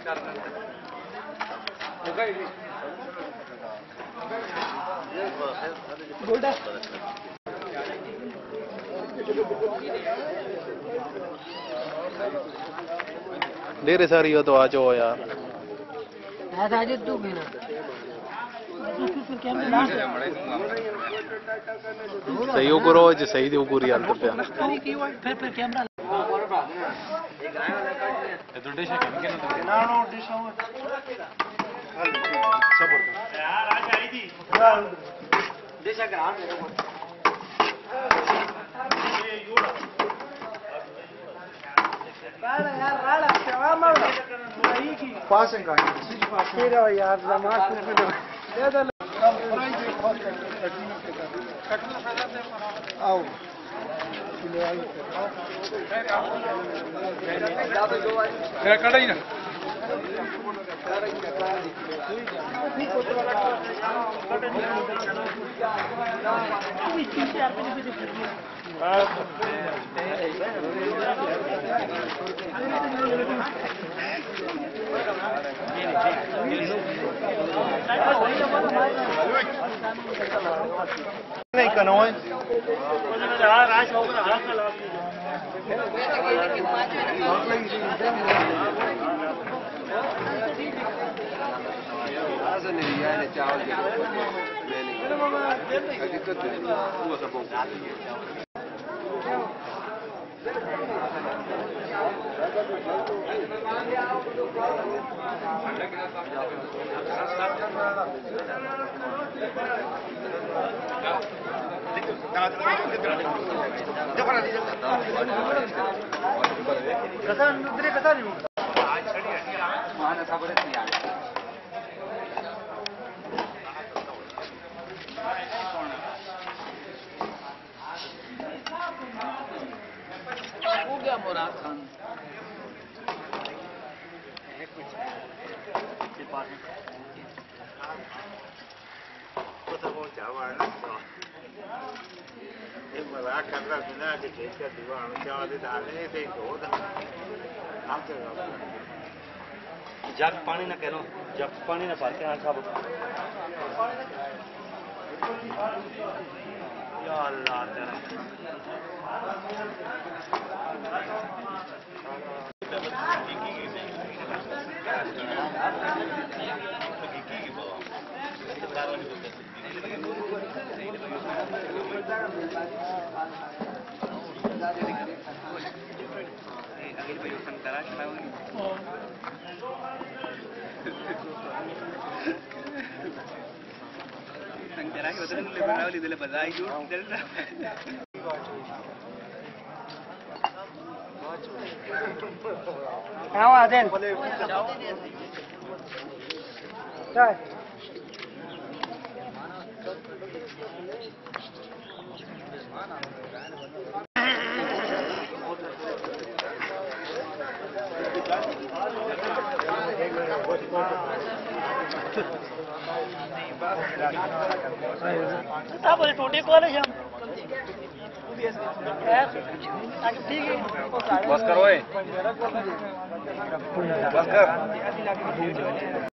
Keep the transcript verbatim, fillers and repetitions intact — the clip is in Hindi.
ढेर सारी हो तो आ जाओ यार। सही करो जो सही दो पूरी हालत पे फिर फिर कैमरा तो डिश है क्या ना नो डिश हो सबर यार आज आई थी डिश अगर आ मेरे को ये यूड़ा राड़ा यार राड़ा सेवा मार सही की पास है गाड़ी सिर्फ पास तेरा यार जमात में दे दे आओ क्या कढ़ाई ना नहीं करना है राज होगा हाथ में लगा ऐसा नहीं है ने चावल मैंने दिक्कत है वो सब हो गया मुराद खान मजाक कर रहा सुना कि खेत का दीवार चावल डालने से धो जग पानी ना कह लो जग पानी ना भर के हाँ सब या अल्लाह तेरा संकरा के बदले ले बनावली दिले बजाई जो इधर आओ आदेन चल बोले टोटे कॉलेज हम ठीक है बस करो बस कर